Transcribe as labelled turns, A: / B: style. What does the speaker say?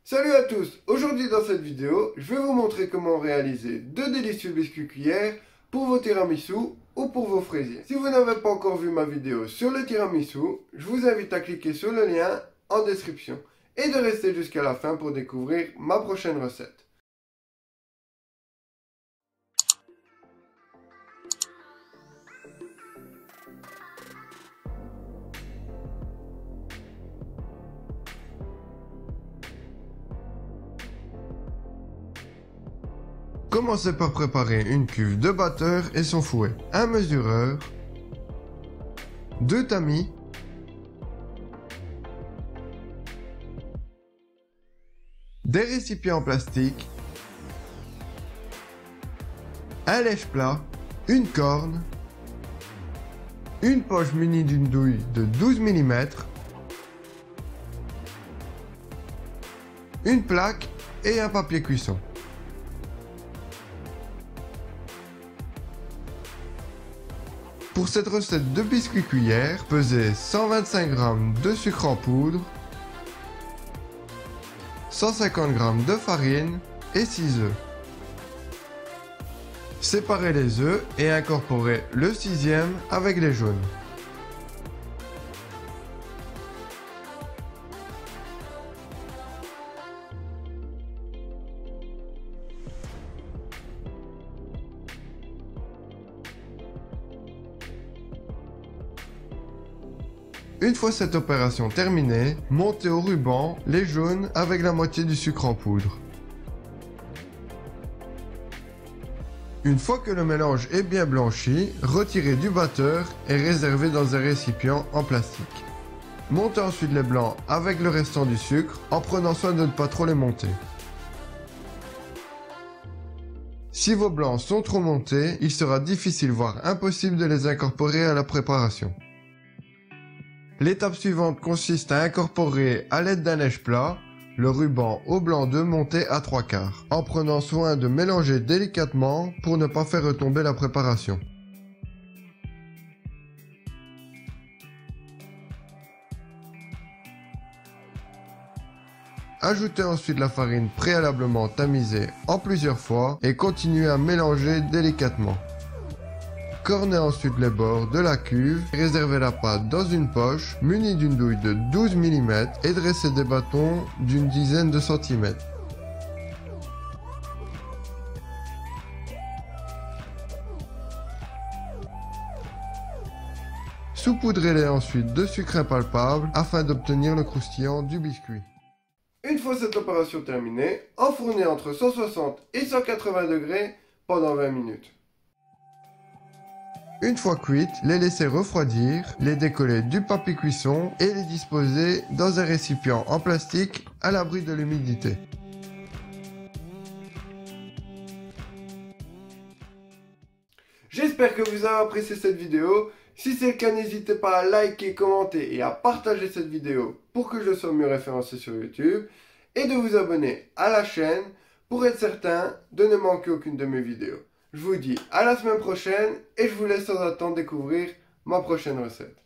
A: Salut à tous! Aujourd'hui dans cette vidéo, je vais vous montrer comment réaliser deux délicieux biscuits cuillères pour vos tiramisu ou pour vos fraisiers. Si vous n'avez pas encore vu ma vidéo sur le tiramisu, je vous invite à cliquer sur le lien en description et de rester jusqu'à la fin pour découvrir ma prochaine recette. Commencez par préparer une cuve de batteur et son fouet, un mesureur, 2 tamis, des récipients en plastique, un lèche-plat, une corne, une poche munie d'une douille de 12 mm, une plaque et un papier cuisson. Pour cette recette de biscuits cuillères, pesez 125 g de sucre en poudre, 150 g de farine et 6 œufs. Séparez les œufs et incorporez le sixième avec les jaunes. Une fois cette opération terminée, montez au ruban les jaunes avec la moitié du sucre en poudre. Une fois que le mélange est bien blanchi, retirez du batteur et réservez dans un récipient en plastique. Montez ensuite les blancs avec le restant du sucre en prenant soin de ne pas trop les monter. Si vos blancs sont trop montés, il sera difficile voire impossible de les incorporer à la préparation. L'étape suivante consiste à incorporer à l'aide d'un lèche-plat le ruban au blanc d'œuf monté à 3/4, en prenant soin de mélanger délicatement pour ne pas faire retomber la préparation. Ajoutez ensuite la farine préalablement tamisée en plusieurs fois et continuez à mélanger délicatement. Cornez ensuite les bords de la cuve, réservez la pâte dans une poche munie d'une douille de 12 mm et dressez des bâtons d'une dizaine de centimètres. Saupoudrez-les ensuite de sucre impalpable afin d'obtenir le croustillant du biscuit. Une fois cette opération terminée, enfournez entre 160 et 180 degrés pendant 20 minutes. Une fois cuites, les laissez refroidir, les décoller du papier cuisson et les disposer dans un récipient en plastique à l'abri de l'humidité. J'espère que vous avez apprécié cette vidéo. Si c'est le cas, n'hésitez pas à liker, commenter et à partager cette vidéo pour que je sois mieux référencé sur YouTube et de vous abonner à la chaîne pour être certain de ne manquer aucune de mes vidéos. Je vous dis à la semaine prochaine et je vous laisse sans attendre découvrir ma prochaine recette.